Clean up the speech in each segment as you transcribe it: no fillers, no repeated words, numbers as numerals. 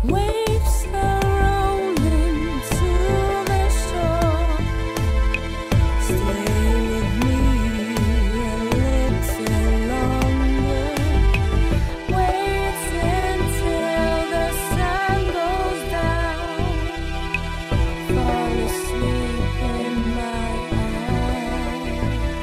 Waves are rolling to the shore. Stay with me a little longer. Wait until the sun goes down. Fall asleep in my arms.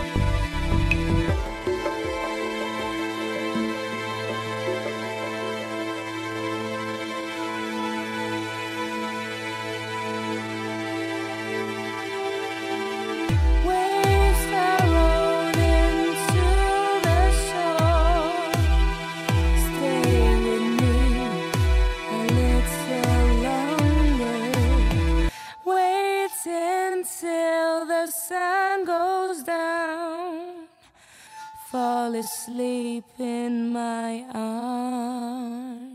Waves are rolling to the shore. Stay with me a little longer. Wait until the sun goes down. Fall asleep in my arms.